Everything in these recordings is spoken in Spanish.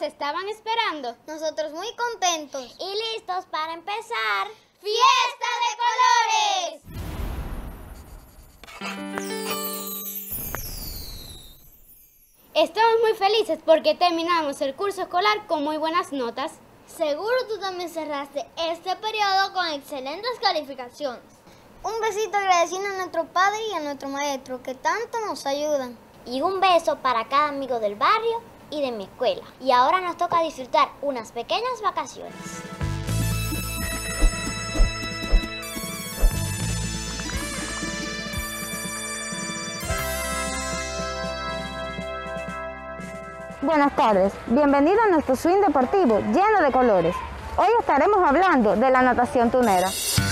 estaban esperando. Nosotros muy contentos y listos para empezar. ¡Fiesta de colores! Estamos muy felices porque terminamos el curso escolar con muy buenas notas. Seguro tú también cerraste este periodo con excelentes calificaciones. Un besito agradeciendo a nuestro padre y a nuestro maestro que tanto nos ayudan. Y un beso para cada amigo del barrio y de mi escuela. Y ahora nos toca disfrutar unas pequeñas vacaciones. Buenas tardes, bienvenido a nuestro swing deportivo lleno de colores. Hoy estaremos hablando de la natación tunera.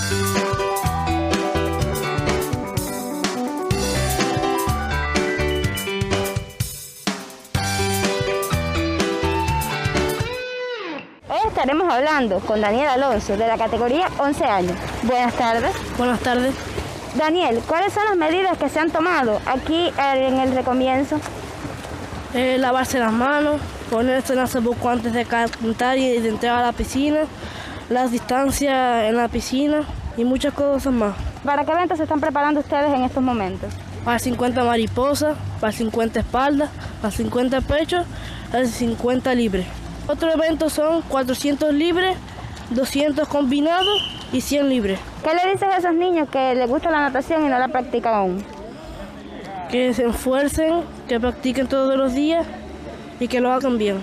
Hoy estaremos hablando con Daniel Alonso de la categoría 11 años. Buenas tardes. Buenas tardes. Daniel, ¿cuáles son las medidas que se han tomado aquí en el recomienzo? Lavarse las manos, ponerse en poco antes de cantar y de entrar a la piscina, las distancias en la piscina y muchas cosas más. ¿Para qué eventos se están preparando ustedes en estos momentos? Para 50 mariposas, para 50 espaldas, para 50 pechos, para 50 libres. Otros eventos son 400 libres, 200 combinados y 100 libres. ¿Qué le dices a esos niños que les gusta la natación y no la practican aún? Que se esfuercen, que practiquen todos los días y que lo hagan bien.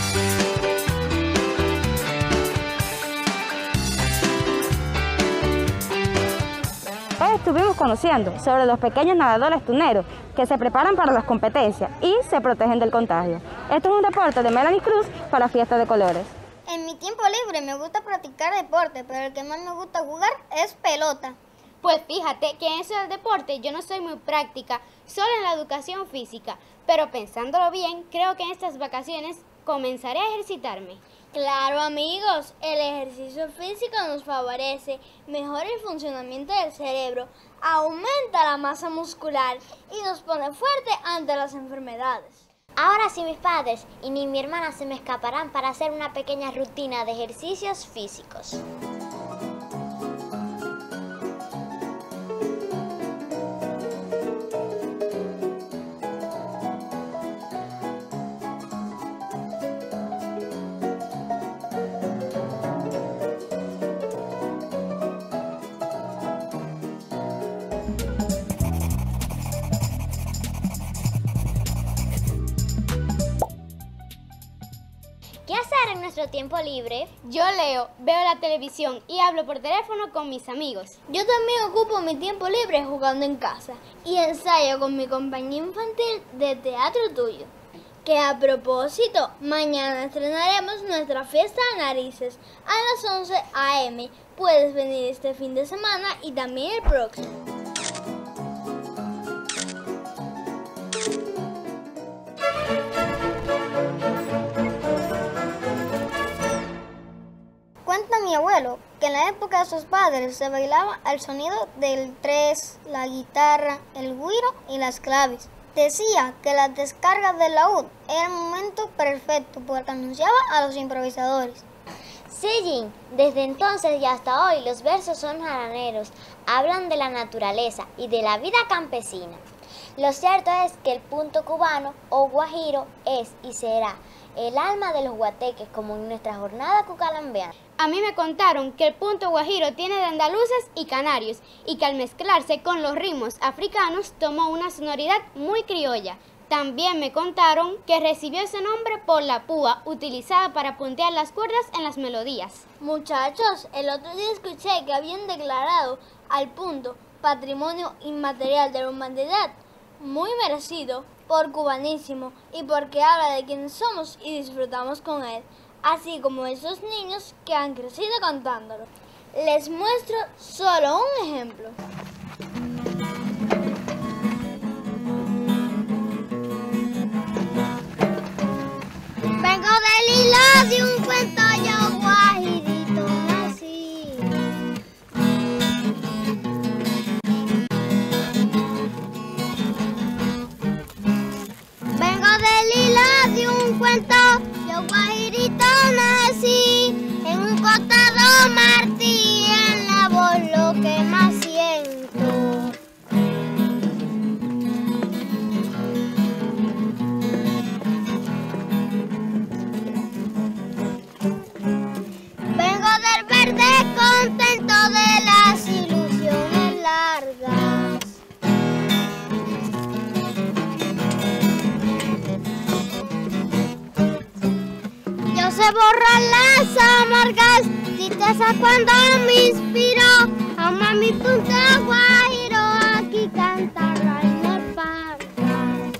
Hoy estuvimos conociendo sobre los pequeños nadadores tuneros que se preparan para las competencias y se protegen del contagio. Esto es un reporte de Melanie Cruz para Fiesta de Colores. En mi tiempo libre me gusta practicar deporte, pero el que más me gusta jugar es pelota. Pues fíjate que en eso del deporte yo no soy muy práctica, solo en la educación física, pero pensándolo bien, creo que en estas vacaciones comenzaré a ejercitarme. Claro, amigos, el ejercicio físico nos favorece, mejora el funcionamiento del cerebro, aumenta la masa muscular y nos pone fuerte ante las enfermedades. Ahora sí mis padres y ni mi hermana se me escaparán para hacer una pequeña rutina de ejercicios físicos. ¿Qué hacer en nuestro tiempo libre? Yo leo, veo la televisión y hablo por teléfono con mis amigos. Yo también ocupo mi tiempo libre jugando en casa y ensayo con mi compañía infantil de Teatro Tuyo. Que a propósito, mañana estrenaremos nuestra fiesta de narices a las 11 a.m. Puedes venir este fin de semana y también el próximo. Cuenta mi abuelo que en la época de sus padres se bailaba al sonido del tres, la guitarra, el güiro y las claves. Decía que las descargas del laúd era el momento perfecto porque anunciaba a los improvisadores. Sí, Jin, desde entonces y hasta hoy los versos son jaraneros, hablan de la naturaleza y de la vida campesina. Lo cierto es que el punto cubano o guajiro es y será el alma de los guateques como en nuestra jornada cucalambeana. A mí me contaron que el punto guajiro tiene de andaluces y canarios y que al mezclarse con los ritmos africanos tomó una sonoridad muy criolla. También me contaron que recibió ese nombre por la púa utilizada para puntear las cuerdas en las melodías. Muchachos, el otro día escuché que habían declarado al punto Patrimonio Inmaterial de la Humanidad, muy merecido por cubanísimo y porque habla de quienes somos y disfrutamos con él, así como esos niños que han crecido cantándolo. Les muestro solo un ejemplo. Vengo del hilo de un cuento yo guajirito nací. Vengo del hilo de un cuento yo guajirito nací, en un costado Martí, en la voz lo que más siento. Vengo del verde contento de las ilusiones largas. Yo sé borrar las amargas tristezas cuando me inspiro. Ama mi punto guajiro, aquí canta Rainer Parra.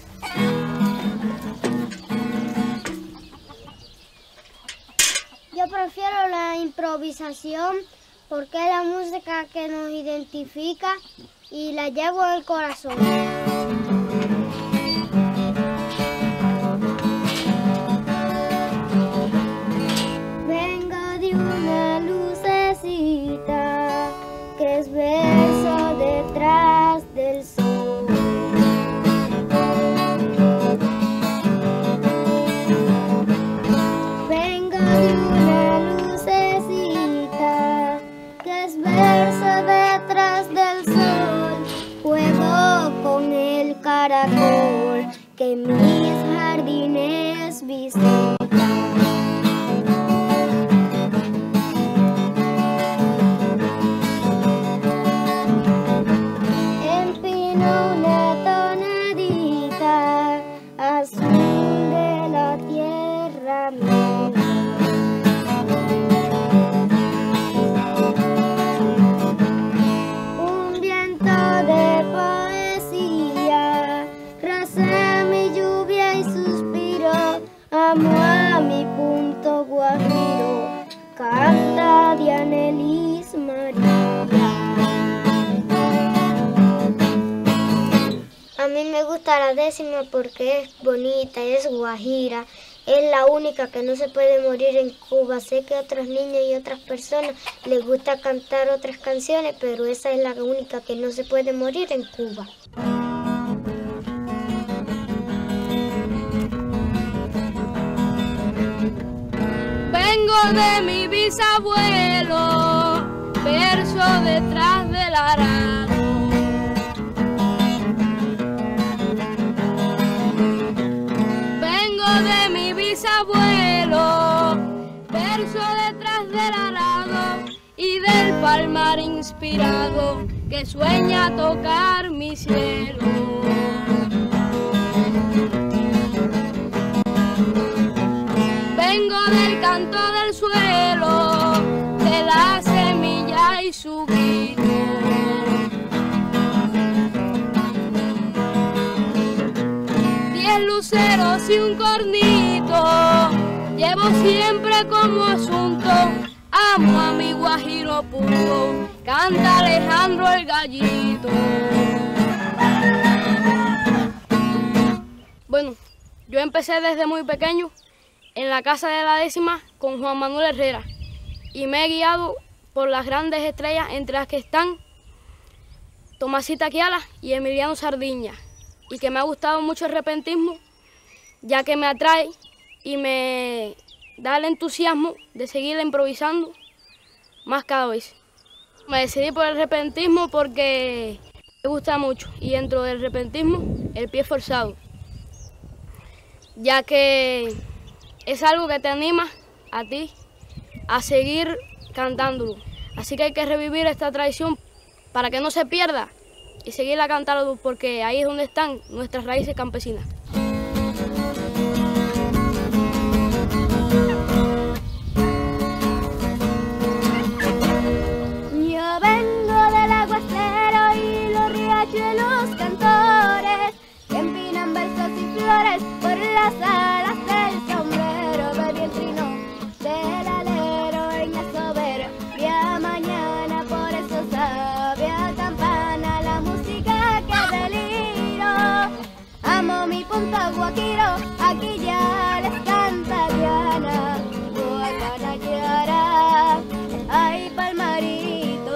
Yo prefiero la improvisación porque es la música que nos identifica y la llevo en el corazón. Vengo de una lucecita que es verso detrás del sol. Vengo de una lucecita que es verso detrás del sol. Juego con el caracol que mis jardines visitan. Empino una tonadita azul de la tierra mía. Un viento de poesía roza mi lluvia y suspiro. Amo a mi punto guajiro, canta Dianelis María. A mí me gusta la 10ª porque es bonita, es guajira, es la única que no se puede morir en Cuba. Sé que a otros niños y otras personas les gusta cantar otras canciones, pero esa es la única que no se puede morir en Cuba. Vengo de mi bisabuelo, verso detrás del arado. De mi bisabuelo, verso detrás del arado y del palmar inspirado que sueña tocar mi cielo. Vengo del canto del suelo, de la semilla y su grito. Luceros y un cornito, llevo siempre como asunto. Amo a mi guajiro puro, canta Alejandro el Gallito. Bueno, yo empecé desde muy pequeño en la casa de la 10ª con Juan Manuel Herrera y me he guiado por las grandes estrellas entre las que están Tomasita Kiala y Emiliano Sardiña, y que me ha gustado mucho el repentismo, ya que me atrae y me da el entusiasmo de seguir improvisando más cada vez. Me decidí por el repentismo porque me gusta mucho, y dentro del repentismo el pie forzado, ya que es algo que te anima a ti a seguir cantándolo. Así que hay que revivir esta tradición para que no se pierda y seguirla cantando, porque ahí es donde están nuestras raíces campesinas. Yo vengo del aguacero y los riachuelos cantores que empinan versos y flores por las alas del sombrero. Bebí el trino del alero en la soberbia mañana, por eso sabe a campana la música que deliro. Amo mi punto guajiro, aquí ya les canta Diana. Guacanayara, ay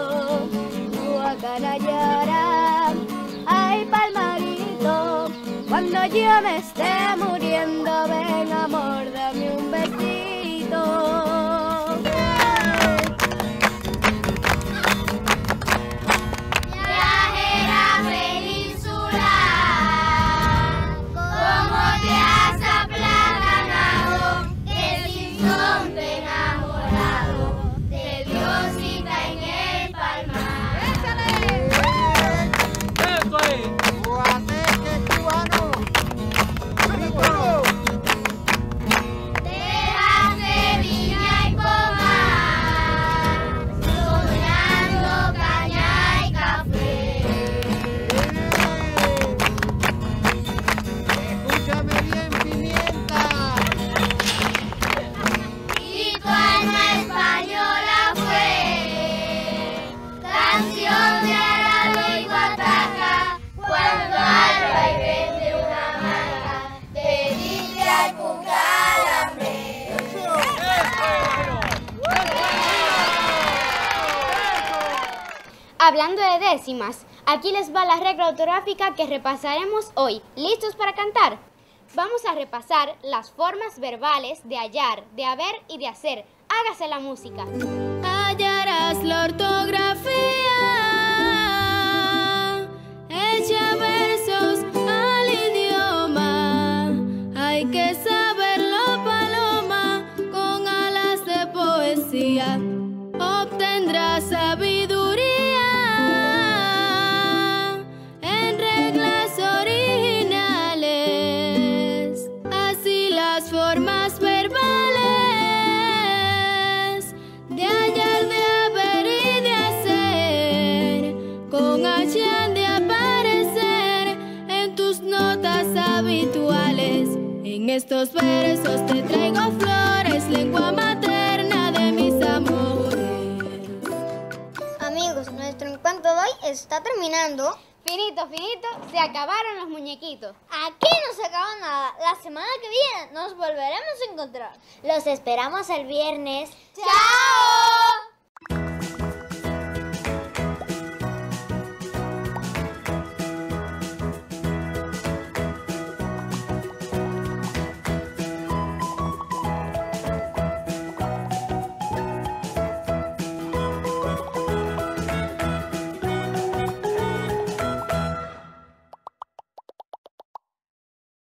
palmarito, guacanayara, ay palmarito, Cuando yo me esté muriendo, ven amor, dame un besito. Hablando de décimas, aquí les va la regla ortográfica que repasaremos hoy. ¿Listos para cantar? Vamos a repasar las formas verbales de hallar, de haber y de hacer. Hágase la música. Hallarás la ortografía, echa versos al idioma. Hay que saberlo, paloma, con alas de poesía. Obtendrás sabiduría en reglas originales. Así las formas verbales de hallar, de haber y de hacer, con H han de aparecer en tus notas habituales. En estos versos te traigo flores, lengua materna de mis amores. Amigos, nuestro encuentro de hoy está terminando. Finito, finito, se acabaron los muñequitos. Aquí no se acaba nada. La semana que viene nos volveremos a encontrar. Los esperamos el viernes. ¡Chao!